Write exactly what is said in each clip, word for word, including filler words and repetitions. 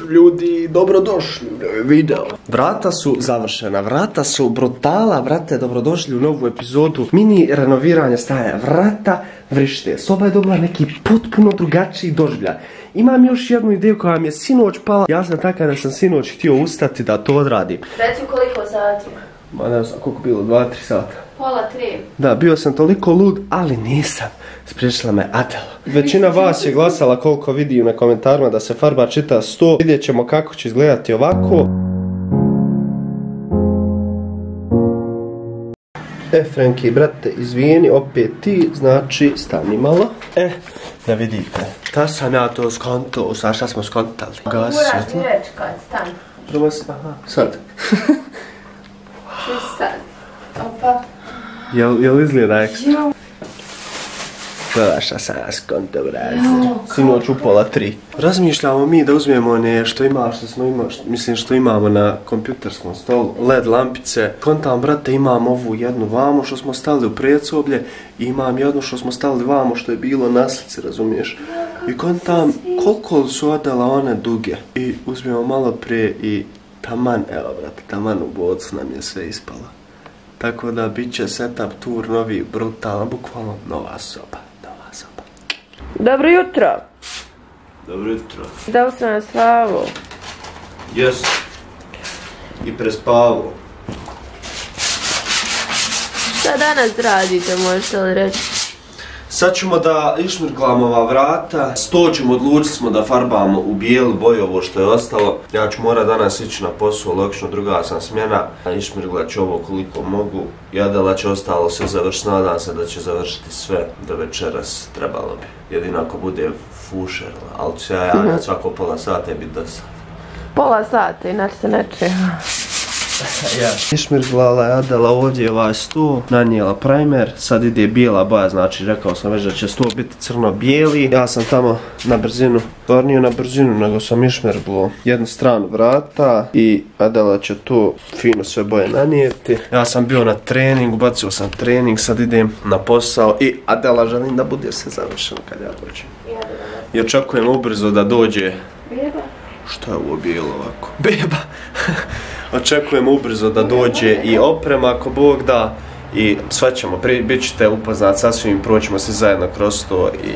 ljudi, dobrodošli u novi video. Vrata su završena, vrata su brutala, vrate, dobrodošli u novu epizodu mini renoviranja staja. Vrata vrište, soba je dobila neki potpuno drugačiji doživljaj. Imam još jednu ideju koja mi je sinoć pala. Ja sam takav da sam sinoć htio ustati da to odradim. Reci koliko sati? Ma ne znam koliko bilo, dva, tri sata. Pola tri. Da, bio sam toliko lud, ali nisam. Spriječila me Adela. Većina vas je glasala koliko vidim na komentarima da se farba čita sto. Vidjet ćemo kako će izgledati ovako. E, Franki, brate, izvijeni, opet ti, znači, stani malo. E, da vidite, šta sam ja to skontao, sad šta smo skontali? Moraš mi reći kad, stani. Prvo se, aha, sad. Sad, opa. Jel, jel izgleda ekstra? Gledaj šta sam ja skontao, brate. Sinoć u pola tri. Razmišljamo mi da uzmemo one što ima, što smo imali, mislim što imamo na kompjuterskom stolu, led lampice. Kontam, brate, imam ovu jednu vamo što smo stavili u predsoblje i imam jednu što smo stavili vamo što je bilo na slici, razumiješ? I kontam, koliko su Adela one duge. I uzmemo malo prije i taman, evo brate, taman u bocu nam je sve ispalo. Tako da bit će setup tour novi, brutalan, bukvalno nova soba, nova soba. Dobro jutro. Dobro jutro. Da li sam na spavu? Jes. I prespavo. Šta danas radite, možete li reći? Sad ćemo da išmirglamo ova vrata. Sto ćemo, odlučili smo da farbamo u bijelu boju ovo što je ostalo. Ja ću morat danas ići na posao, logično druga sam smjena. Išmirglat ću ovo koliko mogu. Jadela će ostalo sve završiti, nadam se da će završiti sve do večeras, trebalo bi. Jedino ako bude fušer, ali ću ja javljati svako pola sata i biti dosta. Pola sata, inače se ne čuje. Yeah. Išmirglala je Adela ovdje ovaj sto, nanijela primer, sad ide bijela boja, znači rekao sam već da će sto biti crno-bijeli. Ja sam tamo na brzinu, bar nije na brzinu, nego sam išmirglo jednu stranu vrata i Adela će to fino sve boje nanijeti. Ja sam bio na treningu, bacio sam trening, sad idem na posao i Adela želim da bude sve završeno kad ja dođem. I očekujem ubrzo da dođe... Beba? Šta je ovo bilo ovako? Beba! Očekujem ubrzo da dođe i oprema ako Bog da i sve ćemo, bit ćete upoznat sa svim, proćemo se zajedno kroz to i...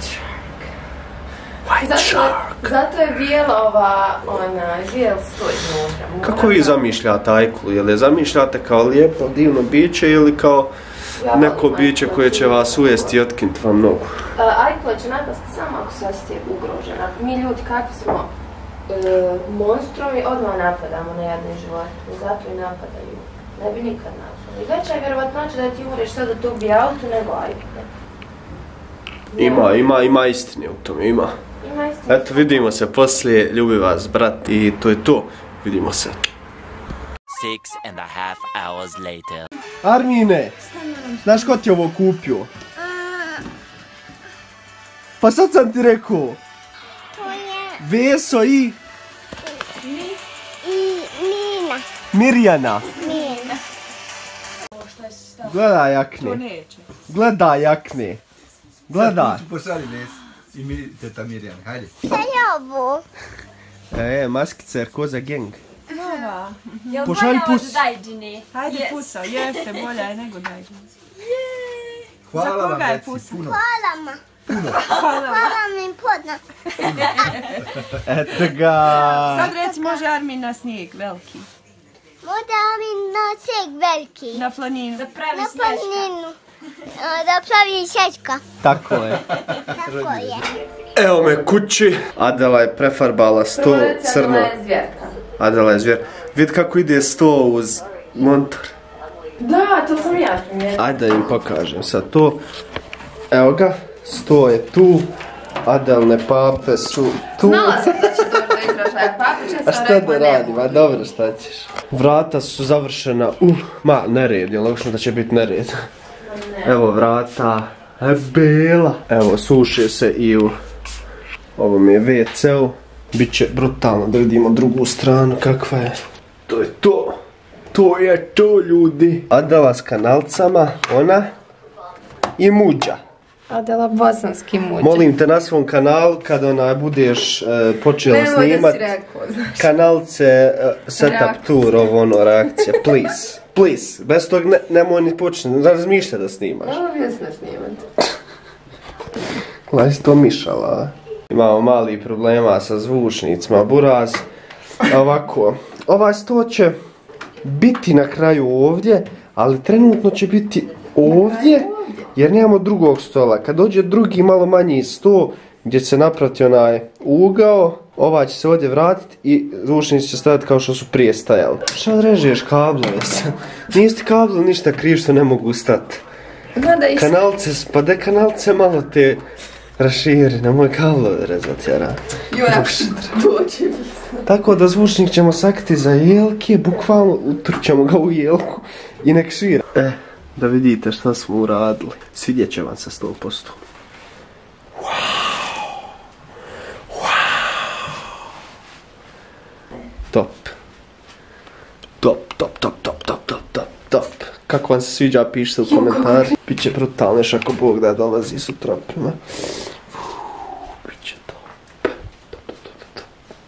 White zato, Shark! Zato je bijela ova, ona, bijel stoj unutra. Kako vi zamišljate ajkulu? Jel je zamišljate kao lijepo, divno biće ili kao ja neko biće koje će vas ujesti i otkinuti vam nogu? Uh, ajkula će napasti samo ako se osjeti ugrožena. Mi ljudi kakvi smo e, monstrumi, odmah napadamo na jedne životinje, zato i napadaju. Ne bi nikad napali. Veća je vjerovatnoća da ti umreš sad da te ubije auto nego ajkule. Ima, ima, ima istine u tome, ima. Ima istine. Eto, vidimo se poslije, ljubi vas brat i to je to. Vidimo se. Six and a half hours later. Armine, znaš ko ti ovo kupio? Pa sad sam ti rekao. To je... Veso i... Mi... I... Nina. Mirjana. Nina. Gledaj jakne. Gledaj jakne. Gledaj. Pošali nes i mi, teta Mirjana, hajde. Šta je ovo? E, maskica jer ko za geng. Nova. Jel Pošalj bolja pus. od Dajdžini? Hajde Yes. pusa, jeste, bolja je nego Dajdžin. Hvala Za vam, koga je deci, pusa? puno. Hvala ma. Hvala. Hvala mi podna. Eto ga. Sad reci može Armin na snijeg, veliki. Možda mi na snijeg veliki. Na planinu. Da pravi Na sneška. planinu. Da pravi šeška. Tako je. Tako je. Evo me kući. Adela je prefarbala sto crno. Adela je zvjerka. Adela je zvjer. Vid kako ide sto uz montor. Da, to sam ja primijetila. Ajde da im pokažem sad to. Evo ga, sto je tu. Adelne pape su tu. Znala sam da će doći do izražaja papića, A sam šta rekla da ne radim, a dobro šta ćeš. Vrata su završena, uh, ma nered, je logično da će biti nered. Evo vrata, e, bela. Evo suše se i u ovom je ve ce-u. Biće brutalno da vidimo drugu stranu kakva je. To je to. To je to ljudi. Adela s kanalcama, ona i Muđa. Adela bosanski muđe. Molim te na svom kanalu, kada onaj budeš uh, počela Nemoj snimat, da si rekao, znaš. kanalce uh, setup tour, ovo ono, reakcija, please, please, bez tog ne, nemoj ni početi, razmišlja da snimaš. Ovo mjesno snimat. Gledaj si to mišala. Imamo mali problema sa zvučnicima, buraz. Ovako, ovaj sto će biti na kraju ovdje, ali trenutno će biti ovdje, jer nemamo drugog stola. Kad dođe drugi malo manji sto, gdje će se napraviti onaj ugao, ovaj će se ovdje vratiti i zvučnici će staviti kao što su prije stajali. Šta režeš kablove? Nisi ti kablo ništa kriv što ne mogu stati. Kanalce, pa de kanalce malo te raširi, nemoj kablove rezati, jara. Tako da zvučnik ćemo sakriti za jelke, bukvalno utrćemo ga u jelku i nek svira. E, da vidite šta smo uradili. Svidjet će vam se sto posto. Wow. Wow. Top. Top, top, top, top, top, top, top, top. Kako vam se sviđa, pišite u komentari. Biće brutalno još ako Bog da dolazi sutra prema. Biće top. Top, top, top, top.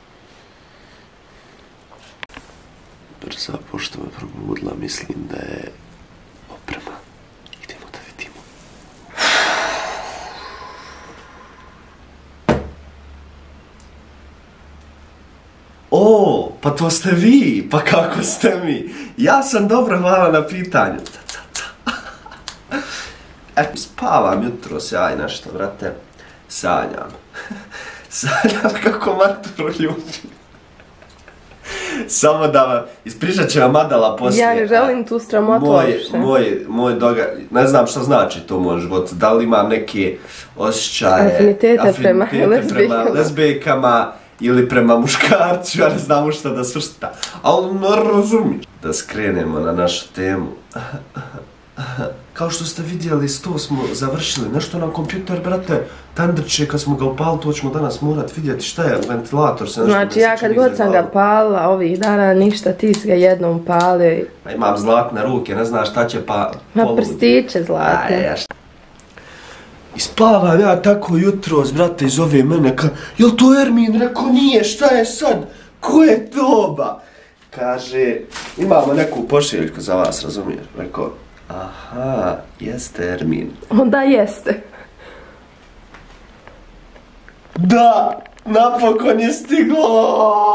Brzo, pošto me probudila, mislim da je oprema. Idemo da vidimo. O, pa to ste vi, pa kako ste mi? Ja sam dobro, hvala na pitanju. E, spavam jutro, sjaj nešto, brate. Sanjam. Sanjam kako maturu ljubim. Samo da vam, ispričat će vam Adela poslije. Ja ne želim tu sramotu uopšte. Moj, moj događaj, ne znam što znači to u mom životu, da li imam neke osjećaje, afinitete, afinitete prema, prema lezbijkama ili prema muškarcu, ja ne znam šta da svrsta. Ali ne razumiš. Da skrenemo na našu temu. Kao što ste vidjeli, sto smo završili. Nešto na kompjuter, brate, tandrče, kad smo ga upali, to ćemo danas morat vidjeti šta je, ventilator se nešto... Znači, ja kad god sam ga palila ovih dana, ništa, ti si ga jednom pali. Imam zlatne ruke, ne znaš šta će pa... Ma prstiće zlatne. Isplavam ja tako jutros, brate, iz ove mene, ka... Jel to Ermin? Rekao, nije, šta je sad? Ko je doba? Kaže, imamo neku pošiljku za vas, razumiješ? Rekao, aha, jeste Ermin. Onda jeste. Da, napokon je stiglo!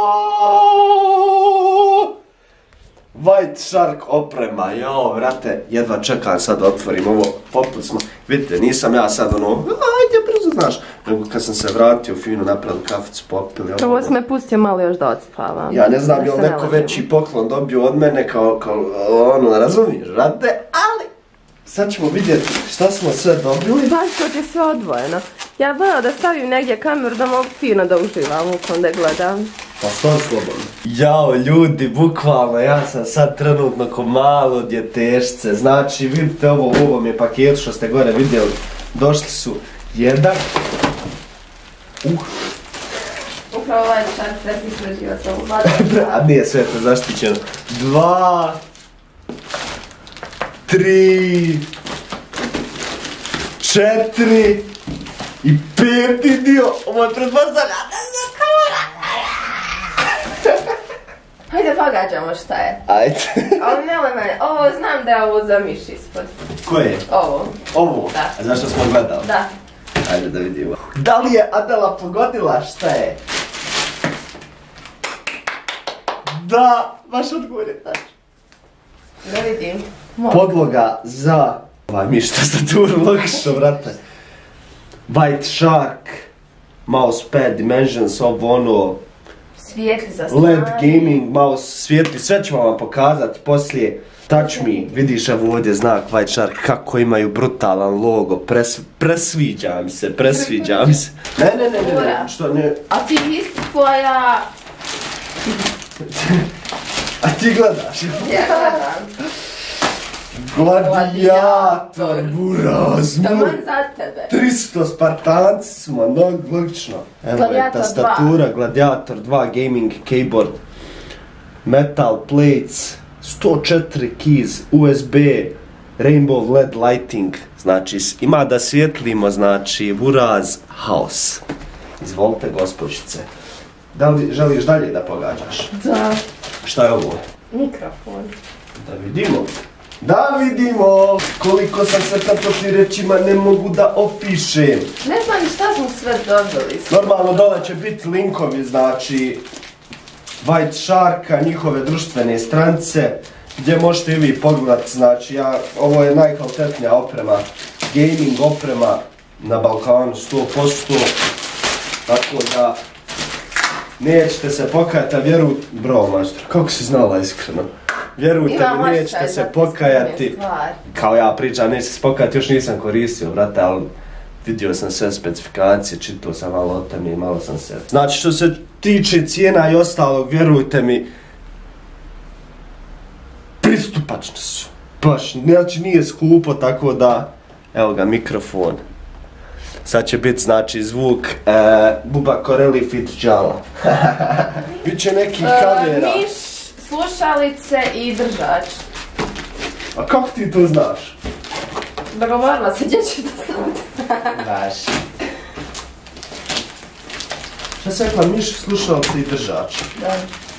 White Shark oprema, jao, vrate, jedva čekam sad da otvorim ovo, poput smo, vidite, nisam ja sad ono, ajde brzo, znaš, nego kad sam se vratio, fino napravili kaficu, popili, ovo. Ovo si me pustio malo još da odspavam. Ja ne znam, jel neko veći poklon dobio od mene, kao, kao, ono, razumiješ, vrate, ali, sad ćemo vidjeti šta smo sve dobili. Baš to ti je sve odvojeno. Ja gledam da stavim negdje kameru da mogu fino da uživam u kom da gledam. Pa sad slobodno. Jao ljudi, bukvalno, ja sam sad trenutno ko malo djetešce. Znači, vidite ovo, u ovom je paketu što ste gore vidjeli. Došli su jedan. Uh. Upravo ovaj čar sretni sređivac ovu A nije sve to zaštićeno. Dva. Tri. Četiri. I peti dio. Ovo je pretpostavlja. Hajde pogađamo šta je. Ajde. Ali nemoj mene, ovo znam da je ovo za miš ispod. Koje? Ovo. Ovo? Da. A zašto smo gledali? Da. Ajde da vidimo. Da li je Adela pogodila šta je? Da, baš odgovor je tač. Da vidim. Podloga za... Ovaj miš tastaturu, logično, brate. White Shark, mousepad, Dimensions, ovo ono... Svijetli za strane. L E D gaming, mouse, svijetli, sve ćemo vam pokazati poslije. Touch me, vidiš evo ovdje znak White Shark, kako imaju brutalan logo, pres, presviđa mi se, presviđa mi se. Ne, ne, ne, ne, ne, što ne... A ti isti tvoja... A ti gledaš? Ja gledam. Gladiator, buraz, Taman za tebe. tristo Spartanci smo, no, logično. Evo je tastatura, Gladiator dva, gaming keyboard, metal plates, sto četiri keys, U S B, Rainbow L E D lighting, znači ima da svijetlimo, znači Buraz House. Izvolite gospođice. Da li želiš dalje da pogađaš? Da. Šta je ovo? Mikrofon. Da vidimo. Da vidimo koliko sam se tapoti rečima ne mogu da opišem. Ne znam ni šta smo sve dobili. Normalno dole će biti linkovi, znači White Sharka, njihove društvene stranice, gdje možete i vi pogledati, znači ja, ovo je najkvalitetnija oprema, gaming oprema na Balkanu, sto posto, tako da nećete se pokajati, a vjerujte, bro majstor, kako si znala iskreno, vjerujte mi, nećete se pokajati, kao ja pričam, neće se pokajati, još nisam koristio, brate, ali vidio sam sve specifikacije, čitao sam malo o tome i malo sam se... Znači, što se tiče cijena i ostalog, vjerujte mi, pristupačne su. Baš, znači nije skupo, tako da, evo ga, mikrofon. Sad će biti, znači, zvuk e, Buba Koreli Fit Džala. Biće neki kamera. Uh, miš, slušalice i držač. A kako ti to znaš? Dogovorila se, gdje ću to staviti? Baš. Šta se rekla, miš, slušalice i držač? Da.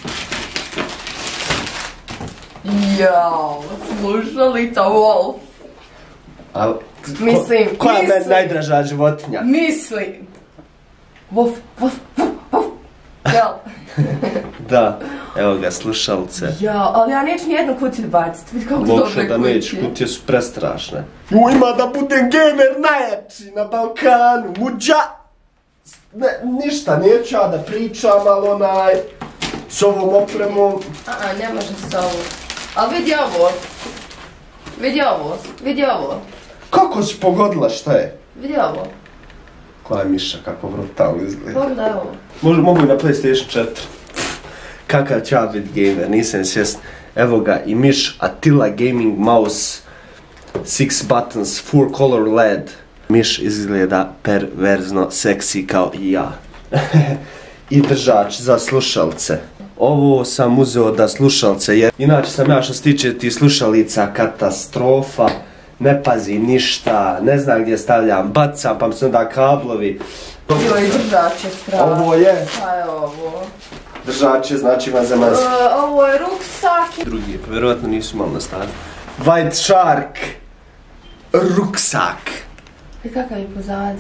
Jao, slušalica Wolf. A, Mislim, ko, koja je mislim. meni najdraža životinja? Mislim. Wolf, Wolf, Wolf, Wolf. Jel? Da, evo ga, slušalice. Ja, ali ja neću nijednu kutiju baciti, vidi kako Loše dobre da kutije. neću, kutije su prestrašne. Ju, ima da budem gamer najjači na Balkanu, muđa! Ne, ništa, neću ja da pričam, ali onaj, s ovom opremom. A, ne može s ovo. Ali vidi ovo. Vidi ovo, vidi ovo. Kako si pogodila, šta je? Vidi ovo. Koja je miša, kako brutalno izgleda. Pogledaj ovo. Mogu, mogu i na PlayStation četiri. Kakav će ja biti gamer, nisam svjestan. Evo ga, i miš Attila Gaming Mouse, six buttons, four color L E D. Miš izgleda perverzno seksi kao i ja. I držač za slušalce. Ovo sam uzeo da slušalce, jer inače sam ja što se tiče ti slušalica katastrofa. Ne pazim ništa, ne znam gdje stavljam, bacam pa mi se onda kablovi. Joj, držač je strašno. Ovo je? Šta je ovo? Držač je, znači vanzemaljski. Uh, ovo je ruksak. Drugi, pa vjerovatno nisu malo na stanu. White Shark. Ruksak. I kakav je pozadi?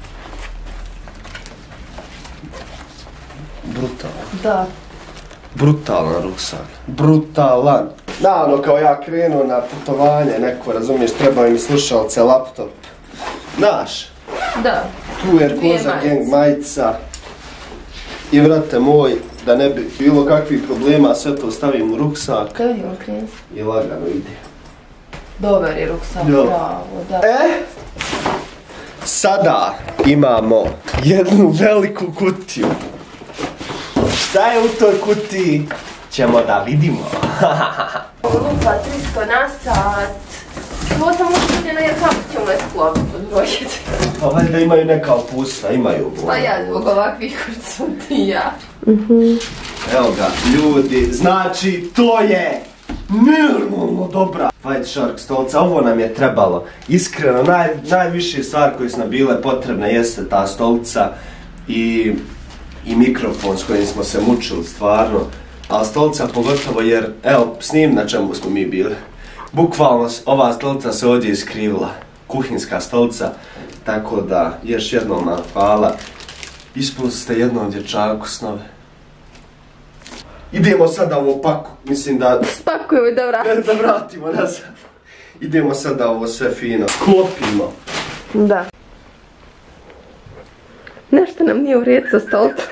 Brutalan. Da. Brutalan ruksak. Brutalan. Da, ono kao ja krenuo na putovanje neko, razumiješ, trebao mi slušalce, laptop. Znaš, Da. tu je Koza Gang majica. I vrate moj, da ne bi bilo kakvih problema, sve to stavim u ruksak. Kad vidimo krenut? I lagano ide. Dobar je ruksak, Jo. bravo, da. E, sada imamo jednu veliku kutiju. Šta je u toj kutiji? Ćemo da vidimo. Lupa tristo na sat. Ovo sam ušljena jer kako ćemo je sklopiti odbrojiti. Pa valjda imaju neka opustva, imaju. Pa ja zbog ovakvih kurcom ti ja. Evo ga, ljudi, znači to je normalno dobra White Shark stolca, ovo nam je trebalo. Iskreno, naj, najviše stvar koje su nam bile potrebne jeste ta stolca i, i mikrofon s kojim smo se mučili stvarno. A stolca pogotovo jer, evo, s njim na čemu smo mi bili. Bukvalno ova stolca se ovdje iskrivila, kuhinska stolca, tako da još jednom nam hvala. Ispustite jednom dječaku snove. Idemo sada ovo paku, mislim da... Spakujemo i da vratimo. Da vratimo nazad. Idemo sada ovo sve fino, klopimo. Da. Nešto nam nije u redu sa stolcem.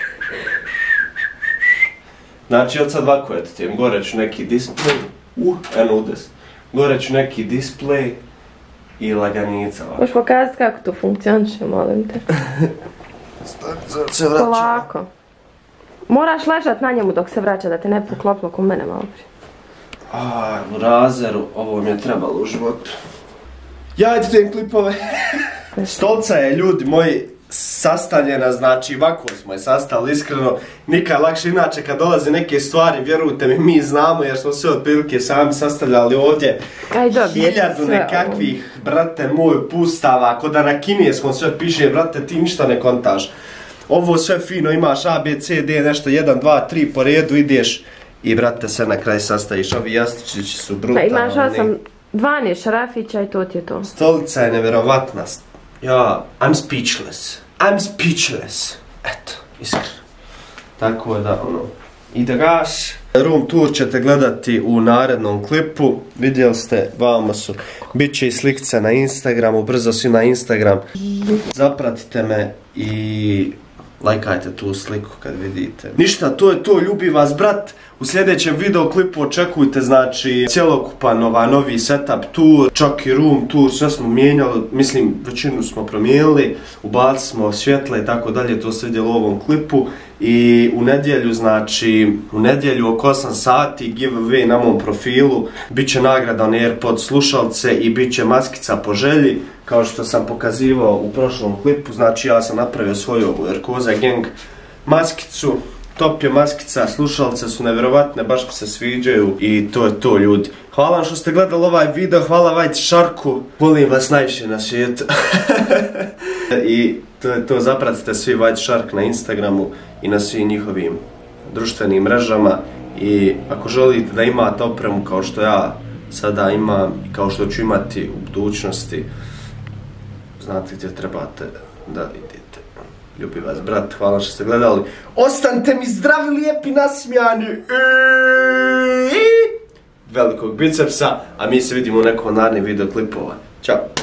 Znači od sad ovako etitim, gore ću neki display, uh, eno udes. Gore ću neki display i laganica ovako. Možeš pokazati kako to funkcioniše, molim te. Se vraćamo. Polako. Moraš ležat na njemu dok se vraća da te ne poklopilo ko mene malo prije. A, u razeru, ovo mi je trebalo u životu. Ja editujem klipove. Stolca je, ljudi moji, sastavljena, znači ovako smo je sastavili, iskreno, nikad lakše, inače kad dolaze neke stvari, vjerujte mi, mi znamo jer smo sve otprilike sami sastavljali ovdje, hiljadu nekakvih, brate moj, pustava, ko da na kineskom sve piše, brate, ti ništa ne kontaš. Ovo sve fino, imaš A, B, C, D, nešto, jedan, dva, tri, po redu ideš i, brate, sve na kraj sastaviš. Ovi jastučići su brutalni. Pa imaš osam, dvanaest šarafića i to ti je to. Stolica je nevjerovatna. Ja, I'm speechless. I'm speechless. Eto, iskreno. Tako da, ono, ideš. Room tour ćete gledati u narednom klipu. Vidjeli ste, vama su. Biće i slikce na Instagramu, brzo svi na Instagram. Zapratite me i lajkajte tu sliku kad vidite. Ništa, to je to, ljubi vas brat. U sljedećem videoklipu očekujte, znači, cjelokupan ovaj novi setup tour, čak i room tour, sve smo mijenjali, mislim, većinu smo promijenili, ubacili smo svjetle i tako dalje, to se vidjelo u ovom klipu. I u nedjelju, znači, u nedjelju oko osam sati, giveaway na mom profilu, bit će nagrada na AirPod slušalce i bit će maskica po želji, kao što sam pokazivao u prošlom klipu, znači ja sam napravio svoju Erkoza Gang maskicu. Top je maskica, slušalce su nevjerovatne, baš mi se sviđaju i to je to, ljudi. Hvala vam što ste gledali ovaj video, hvala White Sharku, volim vas najviše na svijetu. I to je to, zapratite svi White Shark na Instagramu i na svim njihovim društvenim mrežama. I ako želite da imate opremu kao što ja sada imam i kao što ću imati u budućnosti, znate gdje trebate da idete. Ljubi vas brat, hvala što ste gledali. Ostanite mi zdravi, lijepi, nasmijani. Velikog bicepsa, a mi se vidimo u nekom narednih videoklipova. Ćao.